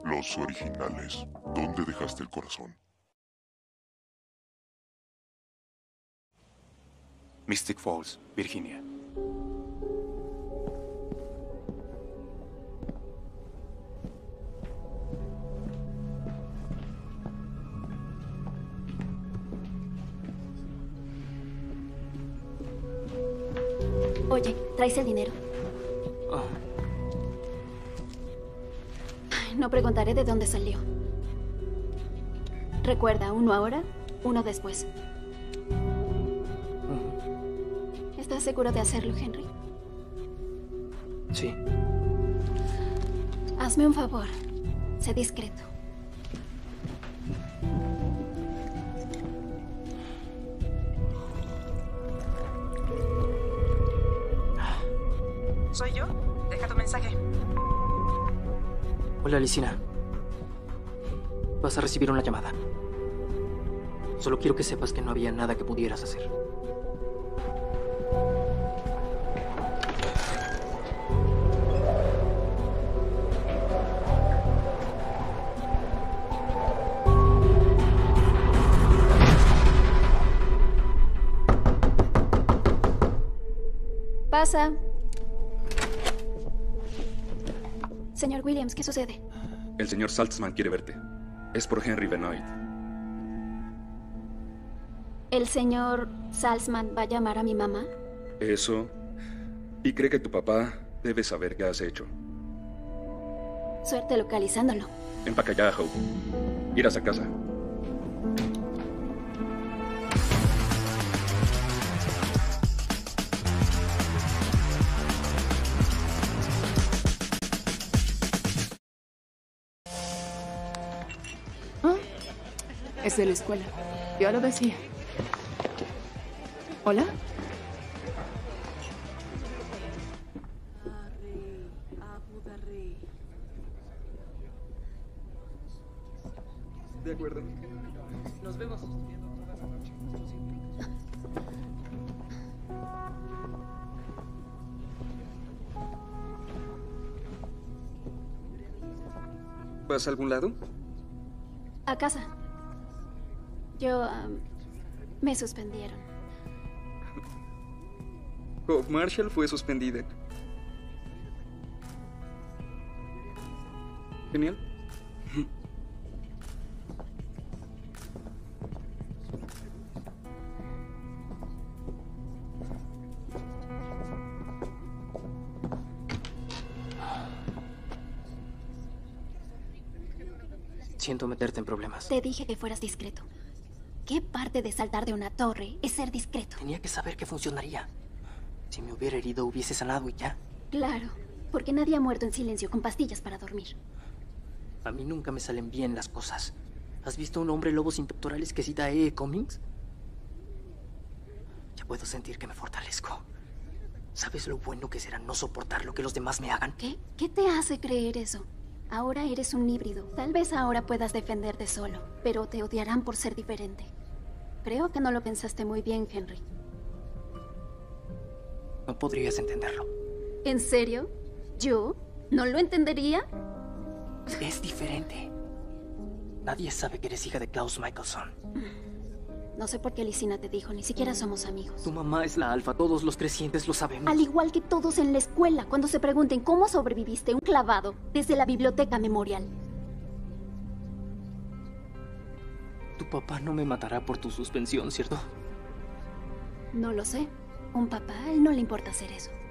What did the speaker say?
Los originales. ¿Dónde dejaste el corazón? Mystic Falls, Virginia. Oye, ¿traes el dinero? No preguntaré de dónde salió. Recuerda, uno ahora, uno después. ¿Estás seguro de hacerlo, Henry? Sí. Hazme un favor. Sé discreto. ¿Soy yo? Deja tu mensaje. Hola, Licina. Vas a recibir una llamada. Solo quiero que sepas que no había nada que pudieras hacer. Pasa. Señor Williams, ¿qué sucede? El señor Saltzman quiere verte. Es por Henry Benoit. ¿El señor Salzman va a llamar a mi mamá? Eso. Y cree que tu papá debe saber qué has hecho. Suerte localizándolo. Empaca ya, Hope. Irás a casa. Es de la escuela. Yo lo decía. ¿Hola? De acuerdo. Nos vemos. ¿Vas a algún lado? A casa. Yo... me suspendieron. Hope Marshall fue suspendida. Genial. Siento meterte en problemas. Te dije que fueras discreto. ¿Qué parte de saltar de una torre es ser discreto? Tenía que saber que funcionaría. Si me hubiera herido, hubiese sanado y ya. Claro, porque nadie ha muerto en silencio con pastillas para dormir. A mí nunca me salen bien las cosas. ¿Has visto un hombre lobo sin pectorales que cita a E. Cummings? Ya puedo sentir que me fortalezco. ¿Sabes lo bueno que será no soportar lo que los demás me hagan? ¿Qué? ¿Qué te hace creer eso? Ahora eres un híbrido. Tal vez ahora puedas defenderte solo, pero te odiarán por ser diferente. Creo que no lo pensaste muy bien, Henry. No podrías entenderlo. ¿En serio? ¿Yo? ¿No lo entendería? Es diferente. Nadie sabe que eres hija de Klaus Michelson. No sé por qué Licina te dijo, ni siquiera somos amigos. Tu mamá es la alfa, todos los crecientes lo sabemos. Al igual que todos en la escuela, cuando se pregunten cómo sobreviviste un clavado desde la biblioteca memorial. Tu papá no me matará por tu suspensión, ¿cierto? No lo sé. Un papá, a él no le importa hacer eso.